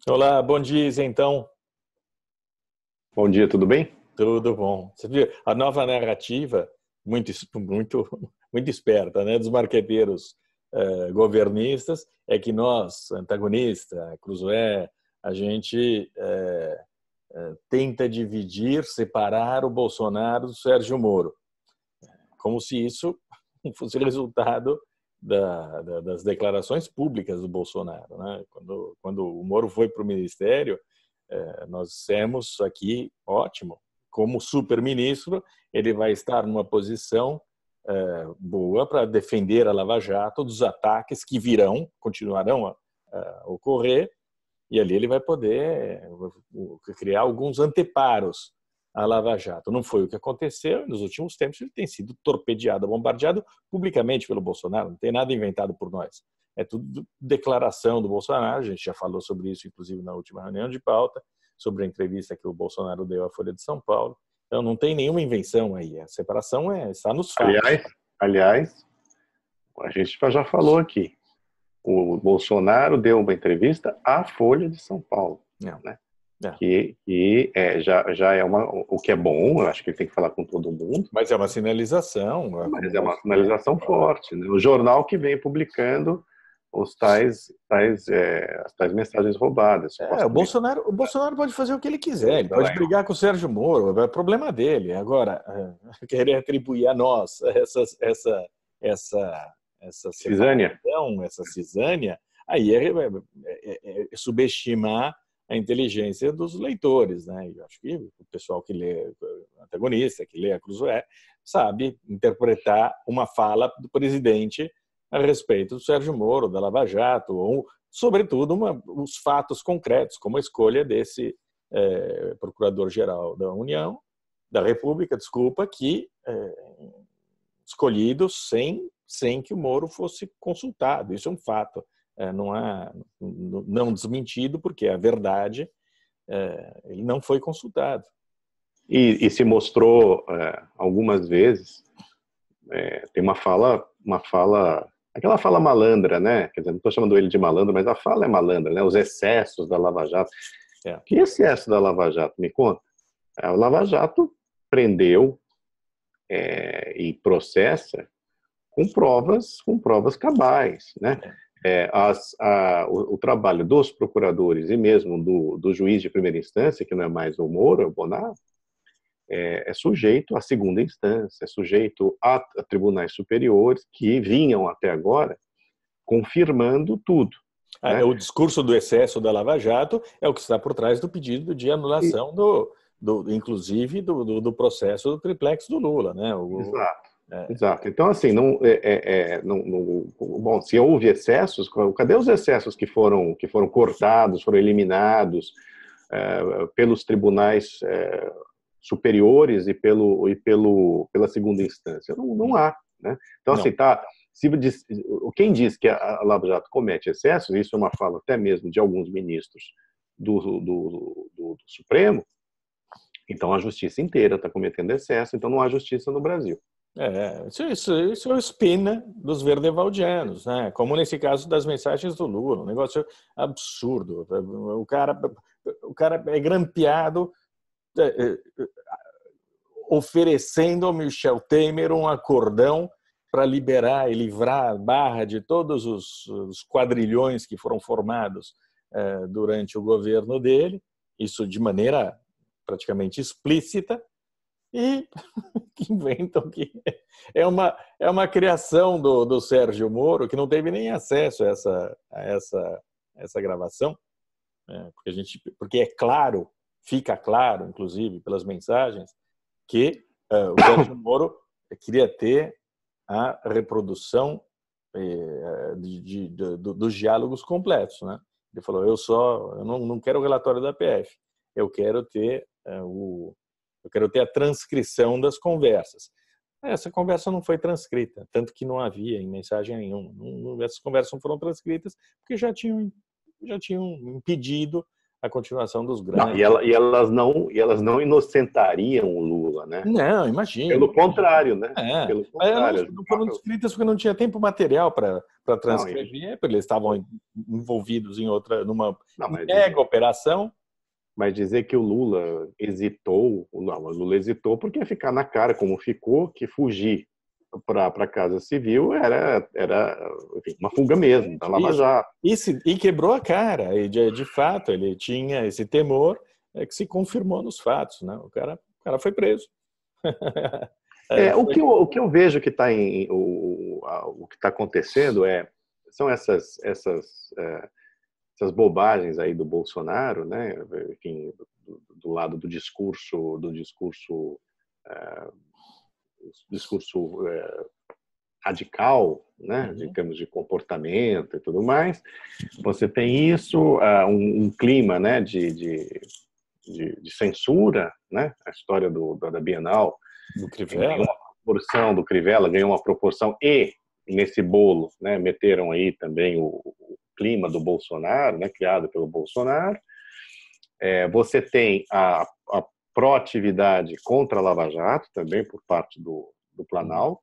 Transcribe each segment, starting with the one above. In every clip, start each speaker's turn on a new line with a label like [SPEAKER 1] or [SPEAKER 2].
[SPEAKER 1] Olá, bom dia, então.
[SPEAKER 2] Bom dia, tudo bem?
[SPEAKER 1] Tudo bom? Você viu a nova narrativa, muito, muito esperta, né, dos marqueteiros governistas, é que nós, antagonista, Cruzoé, a gente tenta dividir, separar o Bolsonaro do Sérgio Moro, como se isso fosse resultado das declarações públicas do Bolsonaro, né? Quando o Moro foi para o ministério, nós dissemos aqui, ótimo, como super-ministro, ele vai estar numa posição boa para defender a Lava Jato dos ataques que virão, continuarão a ocorrer, e ali ele vai poder criar alguns anteparos à Lava Jato. Não foi o que aconteceu, e nos últimos tempos ele tem sido torpedeado, bombardeado publicamente pelo Bolsonaro, não tem nada inventado por nós. É tudo declaração do Bolsonaro, a gente já falou sobre isso, inclusive, na última reunião de pauta, sobre a entrevista que o Bolsonaro deu à Folha de São Paulo. Então, não tem nenhuma invenção aí. A separação está nos fatos.
[SPEAKER 2] Aliás, a gente já falou aqui. O Bolsonaro deu uma entrevista à Folha de São Paulo,
[SPEAKER 1] Não,
[SPEAKER 2] né?
[SPEAKER 1] não.
[SPEAKER 2] Já é o que é bom. Eu acho que ele tem que falar com todo mundo,
[SPEAKER 1] Mas é uma sinalização,
[SPEAKER 2] mas
[SPEAKER 1] como
[SPEAKER 2] é
[SPEAKER 1] nós
[SPEAKER 2] uma sinalização forte, né? O jornal que vem publicando as tais mensagens roubadas,
[SPEAKER 1] O
[SPEAKER 2] supostamente.
[SPEAKER 1] Bolsonaro pode fazer o que ele quiser,
[SPEAKER 2] Do
[SPEAKER 1] ele pode
[SPEAKER 2] Dallagnol.
[SPEAKER 1] brigar com o Sérgio Moro, é problema dele. Agora, querer atribuir a nós essa
[SPEAKER 2] Cisânia?
[SPEAKER 1] separação, essa cisânia, aí é subestimar a inteligência dos leitores, né? Eu acho que o pessoal que lê antagonista, que lê a Cruzoé, sabe interpretar uma fala do presidente a respeito do Sérgio Moro, da Lava Jato, ou, sobretudo, os fatos concretos, como a escolha desse Procurador-Geral da União, da República, desculpa, que escolhido sem que o Moro fosse consultado. Isso é um fato, não desmentido, porque é a verdade, ele não foi consultado.
[SPEAKER 2] E se mostrou algumas vezes. Tem aquela fala malandra, né? Quer dizer, não estou chamando ele de malandro, mas a fala é malandra, né? Os excessos da Lava Jato.
[SPEAKER 1] É.
[SPEAKER 2] Que excesso da Lava Jato? Me conta. A Lava Jato prendeu e processa com provas cabais, né? O trabalho dos procuradores e mesmo do juiz de primeira instância, que não é mais o Moro, é o Bonaro, é sujeito à segunda instância, é sujeito a tribunais superiores que vinham até agora confirmando tudo, né?
[SPEAKER 1] O discurso do excesso da Lava Jato é o que está por trás do pedido de
[SPEAKER 2] E,
[SPEAKER 1] anulação inclusive do processo do triplex do Lula, né?
[SPEAKER 2] exato, exato. Então, assim, bom, se houve excessos, cadê os excessos que foram cortados, foram eliminados pelos tribunais superiores e pela segunda instância? Não há, né? Então, assim,
[SPEAKER 1] Não.
[SPEAKER 2] tá. Quem diz que a Lava Jato comete excessos, isso é uma fala até mesmo de alguns ministros do Supremo, então a justiça inteira está cometendo excesso, então não há justiça no Brasil.
[SPEAKER 1] Isso é o spin dos verdevaldianos, né? Como nesse caso das mensagens do Lula, um negócio absurdo. O cara é grampeado oferecendo ao Michel Temer um acordão para liberar e livrar a Barra de todos os quadrilhões que foram formados durante o governo dele, isso de maneira praticamente explícita, e que inventam que é uma criação do Sérgio Moro, que não teve nem acesso a essa gravação, porque é claro, fica claro, inclusive, pelas mensagens, que o Sérgio Moro queria ter a reprodução dos diálogos completos, né? Ele falou: eu não quero o relatório da PF, eu quero ter a transcrição das conversas. Essa conversa não foi transcrita, tanto que não havia em mensagem nenhuma. Essas conversas não foram transcritas porque já tinham impedido a continuação dos
[SPEAKER 2] Não,
[SPEAKER 1] grandes.
[SPEAKER 2] e elas não inocentariam o Lula. Lula, né?
[SPEAKER 1] Não, imagina.
[SPEAKER 2] Pelo contrário, né? Pelo
[SPEAKER 1] contrário. Não foram descritas porque não tinha tempo material para transcrever, porque eles estavam envolvidos em numa mega operação.
[SPEAKER 2] Mas dizer que o Lula hesitou, não, o Lula hesitou porque ia ficar na cara como ficou, que fugir para a Casa Civil era enfim, uma fuga mesmo, da Lava Jato.
[SPEAKER 1] E quebrou a cara, e de fato ele tinha esse temor que se confirmou nos fatos, né? O cara foi preso.
[SPEAKER 2] O que eu vejo que está o que está acontecendo são essas bobagens aí do Bolsonaro, né? Enfim, do lado do discurso radical, né? Em termos de comportamento e tudo mais. Você tem isso, um clima, né? de censura, né? A história da Bienal
[SPEAKER 1] do Crivella,
[SPEAKER 2] do Crivella ganhou uma proporção, e nesse bolo, né? Meteram aí também o clima do Bolsonaro, né? Criado pelo Bolsonaro. Você tem a proatividade contra a Lava Jato também por parte do Planalto.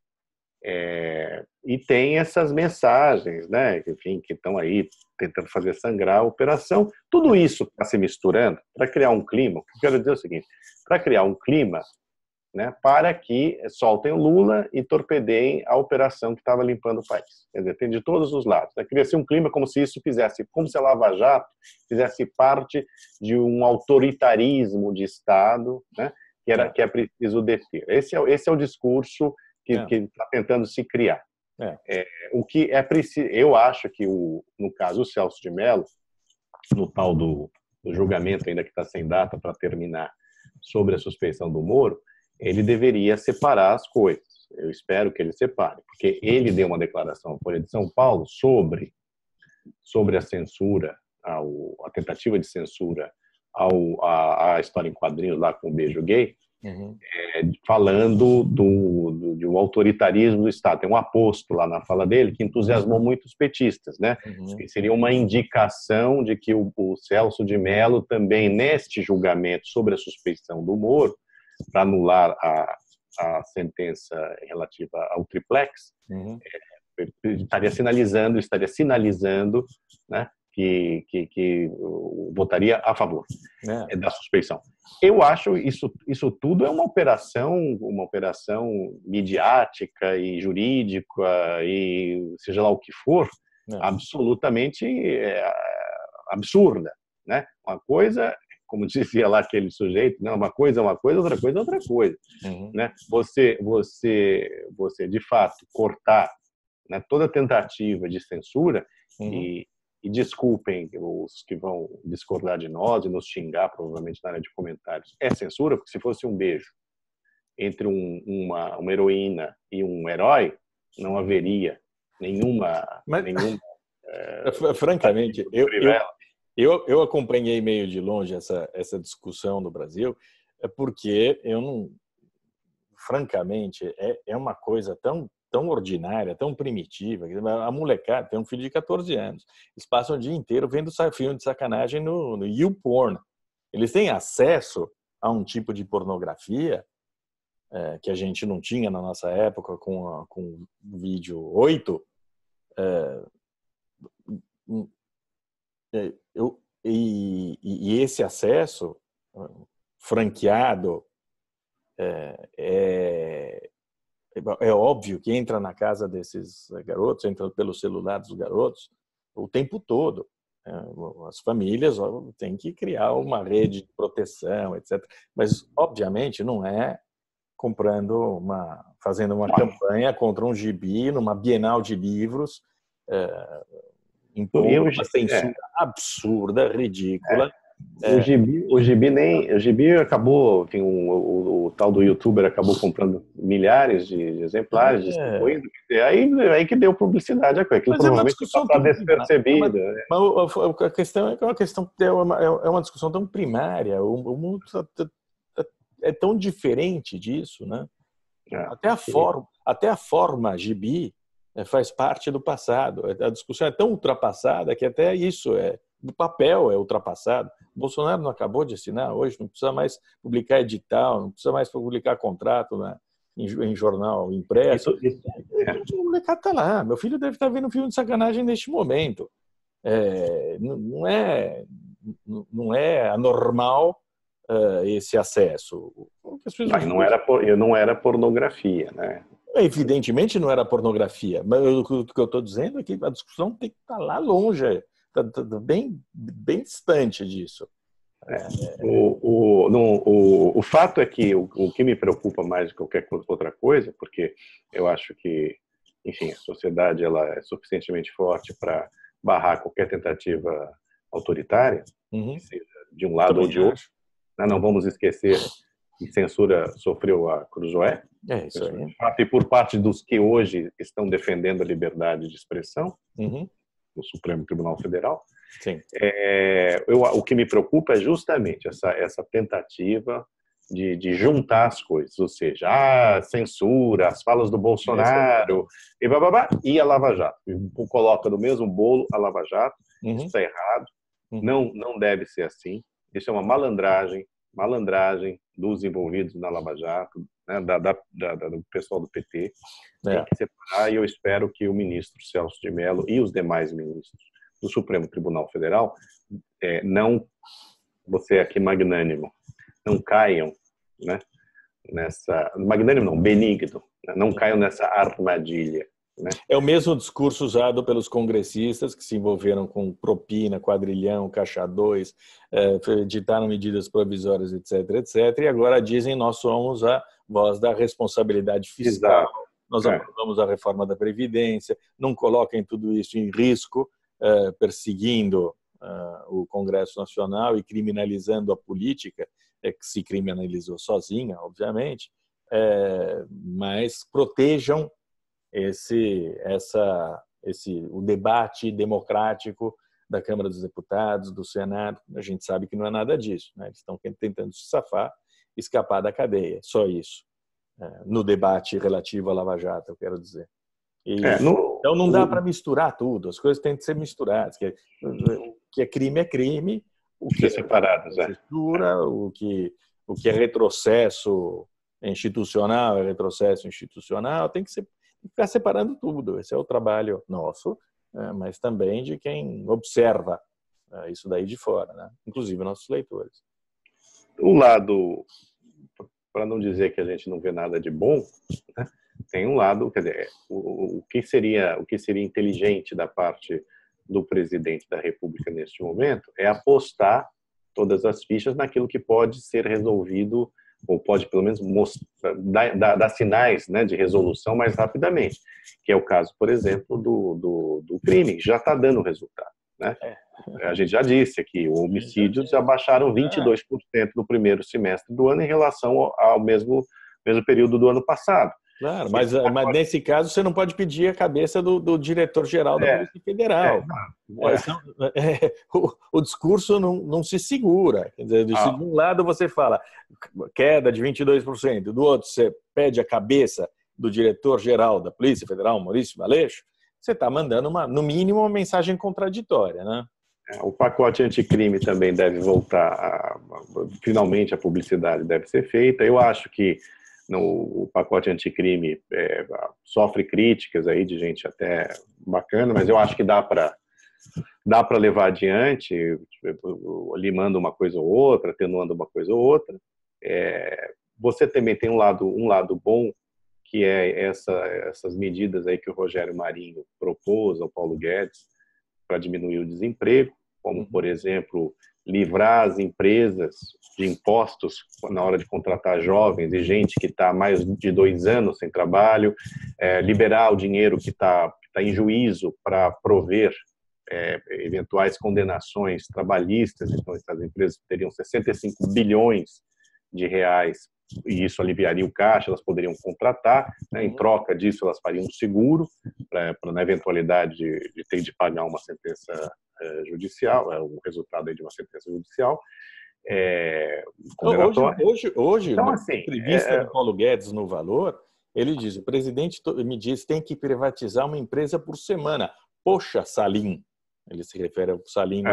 [SPEAKER 2] E tem essas mensagens, né, enfim, que estão aí tentando fazer sangrar a operação. Tudo isso está se misturando para criar um clima. O que eu quero dizer é o seguinte: para criar um clima, né, para que soltem o Lula e torpedeiem a operação que estava limpando o país. Quer dizer, tem de todos os lados. Cria-se um clima como se isso como se a Lava Jato fizesse parte de um autoritarismo de Estado, né, que é preciso deter. Esse é o discurso que está tentando se criar. O que é preciso, eu acho que no caso o Celso de Mello, no tal do julgamento ainda que está sem data para terminar sobre a suspeição do Moro, ele deveria separar as coisas. Eu espero que ele separe, porque ele deu uma declaração à Folha de São Paulo sobre a censura, a tentativa de censura à história em quadrinhos lá com o beijo gay. Falando de um autoritarismo do Estado. Tem um aposto lá na fala dele que entusiasmou muitos petistas, né? Que seria uma indicação de que o Celso de Mello também, neste julgamento sobre a suspeição do Moro, para anular a sentença relativa ao triplex, estaria sinalizando, né, que votaria a favor da suspeição. Eu acho isso tudo é uma operação midiática e jurídica e seja lá o que for, absolutamente absurda, né? Uma coisa, como dizia lá aquele sujeito, né? Uma coisa é uma coisa, outra coisa é outra coisa, né? Você de fato cortar, né, toda tentativa de censura e desculpem os que vão discordar de nós e nos xingar, provavelmente, na área de comentários. É censura, porque se fosse um beijo entre uma heroína e um herói, não haveria nenhuma...
[SPEAKER 1] Francamente, eu acompanhei meio de longe essa discussão no Brasil, porque eu não... Francamente, é uma coisa tão ordinária, tão primitiva. A molecada tem um filho de 14 anos. Eles passam o dia inteiro vendo filme de sacanagem no YouPorn. Eles têm acesso a um tipo de pornografia que a gente não tinha na nossa época com o vídeo 8. E esse acesso franqueado é óbvio que entra na casa desses garotos, entra pelo celular dos garotos o tempo todo. As famílias têm que criar uma rede de proteção, etc. Mas, obviamente, não é fazendo uma campanha contra um gibi numa Bienal de livros, impondo uma censura absurda, ridícula.
[SPEAKER 2] O gibi acabou, enfim, o tal do youtuber acabou comprando milhares de exemplares, distribuindo, aí que deu publicidade a coisa. Aquilo provavelmente está despercebido.
[SPEAKER 1] A questão é uma discussão tão primária, o mundo é tão diferente disso, né? Até a forma gibi faz parte do passado. A discussão é tão ultrapassada que até isso O papel é ultrapassado. O Bolsonaro não acabou de assinar hoje, não precisa mais publicar edital, não precisa mais publicar contrato em jornal impresso. O molecado está lá. Meu filho deve estar vendo um filme de sacanagem neste momento. Não é anormal esse acesso.
[SPEAKER 2] Não era pornografia, né?
[SPEAKER 1] Evidentemente não era pornografia, mas o que eu estou dizendo é que a discussão tem que estar lá longe, tá bem distante disso.
[SPEAKER 2] O fato é que o que me preocupa mais de qualquer outra coisa, porque eu acho que, enfim, a sociedade ela é suficientemente forte para barrar qualquer tentativa autoritária, seja de um lado ou de outro. Não vamos esquecer que censura sofreu a Cruzoé,
[SPEAKER 1] isso aí.
[SPEAKER 2] E por parte dos que hoje estão defendendo a liberdade de expressão, no Supremo Tribunal Federal.
[SPEAKER 1] Sim.
[SPEAKER 2] O que me preocupa é justamente essa tentativa de juntar as coisas, ou seja, a censura, as falas do Bolsonaro, e a Lava Jato. Coloca no mesmo bolo a Lava Jato. Isso está errado. Não deve ser assim. Isso é uma malandragem dos envolvidos na Lava Jato, né, do pessoal do PT. Tem que separar, e eu espero que o ministro Celso de Mello e os demais ministros do Supremo Tribunal Federal você aqui magnânimo, não caiam, né, benigno, né, não caiam nessa armadilha. Né?
[SPEAKER 1] É o mesmo discurso usado pelos congressistas que se envolveram com propina, quadrilhão, caixa 2, editaram medidas provisórias, etc., etc., e agora dizem nós somos a voz da responsabilidade fiscal,
[SPEAKER 2] Exato.
[SPEAKER 1] Nós aprovamos a reforma da Previdência, não coloquem tudo isso em risco, perseguindo o Congresso Nacional e criminalizando a política, que se criminalizou sozinha, obviamente, mas protejam o debate democrático da Câmara dos Deputados, do Senado. A gente sabe que não é nada disso, né? Eles estão tentando se escapar da cadeia, só isso. No debate relativo à Lava Jato, eu quero dizer. Então não dá para misturar tudo, as coisas têm que ser misturadas. O que é crime, o que é
[SPEAKER 2] separados,
[SPEAKER 1] censura, o que é retrocesso institucional, tem que ficar separando tudo. Esse é o trabalho nosso, mas também de quem observa isso daí de fora, né? Inclusive nossos leitores.
[SPEAKER 2] Um lado, para não dizer que a gente não vê nada de bom, né? Tem um lado, quer dizer, o que seria inteligente da parte do presidente da República neste momento é apostar todas as fichas naquilo que pode ser resolvido, ou pode pelo menos dar sinais, né, de resolução mais rapidamente, que é o caso, por exemplo, do crime, que já está dando resultado. Né? A gente já disse aqui, o homicídios já baixaram 22% no primeiro semestre do ano em relação ao mesmo período do ano passado.
[SPEAKER 1] Claro, mas nesse caso você não pode pedir a cabeça do diretor-geral da Polícia Federal. O discurso não se segura. Quer dizer, de um lado você fala queda de 22%, do outro você pede a cabeça do diretor-geral da Polícia Federal, Maurício Valeixo, você está mandando, no mínimo, uma mensagem contraditória, né?
[SPEAKER 2] O pacote anticrime também deve voltar, finalmente a publicidade deve ser feita. Eu acho que o pacote anticrime sofre críticas aí de gente até bacana, mas eu acho que dá para levar adiante, limando uma coisa ou outra, atenuando uma coisa ou outra. Você também tem um lado bom, que é essas medidas aí que o Rogério Marinho propôs ao Paulo Guedes para diminuir o desemprego, como, por exemplo, livrar as empresas de impostos na hora de contratar jovens e gente que está há mais de 2 anos sem trabalho, liberar o dinheiro que está em juízo para prover eventuais condenações trabalhistas. Então, essas empresas teriam 65 bilhões de reais e isso aliviaria o caixa, elas poderiam contratar, né? Em troca disso elas fariam um seguro para na eventualidade de ter de pagar uma sentença judicial, o resultado aí de uma sentença judicial condenatória.
[SPEAKER 1] Hoje
[SPEAKER 2] então,
[SPEAKER 1] na
[SPEAKER 2] assim,
[SPEAKER 1] entrevista do Paulo Guedes no Valor, ele diz: o presidente me diz tem que privatizar uma empresa por semana. Poxa, Salim, ele se refere ao Salim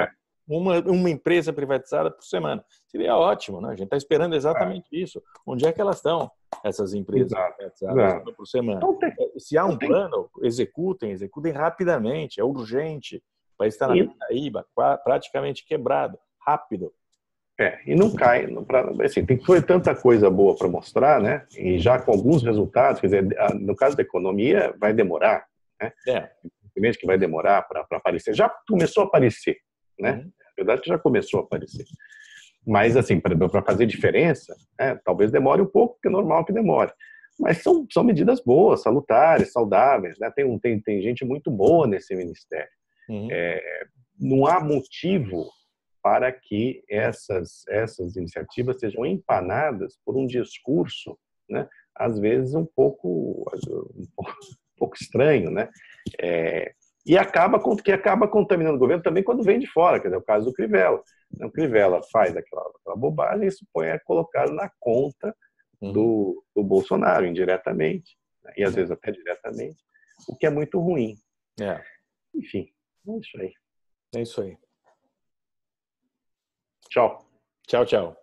[SPEAKER 1] uma empresa privatizada por semana. Seria ótimo, né? A gente está esperando exatamente isso. Onde é que elas estão, essas empresas privatizadas, uma por semana? Se há um plano, executem rapidamente, é urgente. O país está na Pindaíba, praticamente quebrado, rápido.
[SPEAKER 2] E não cai, assim, foi tanta coisa boa para mostrar, né? E já com alguns resultados, quer dizer, no caso da economia, vai demorar, né? Primeiro que vai demorar para aparecer. Já começou a aparecer, né? Na verdade, já começou a aparecer. Mas, assim, para fazer diferença, talvez demore um pouco, porque é normal que demore. Mas são medidas boas, salutares, saudáveis, né? Tem gente muito boa nesse ministério. Não há motivo para que essas iniciativas sejam empanadas por um discurso, né? Às vezes um pouco estranho, né? E acaba contaminando o governo também quando vem de fora, quer dizer, o caso do Crivella. O Crivella faz aquela bobagem e isso é colocado na conta do Bolsonaro, indiretamente, né? E às vezes até diretamente, o que é muito ruim. Enfim, é isso aí.
[SPEAKER 1] É isso aí.
[SPEAKER 2] Tchau.
[SPEAKER 1] Tchau, tchau.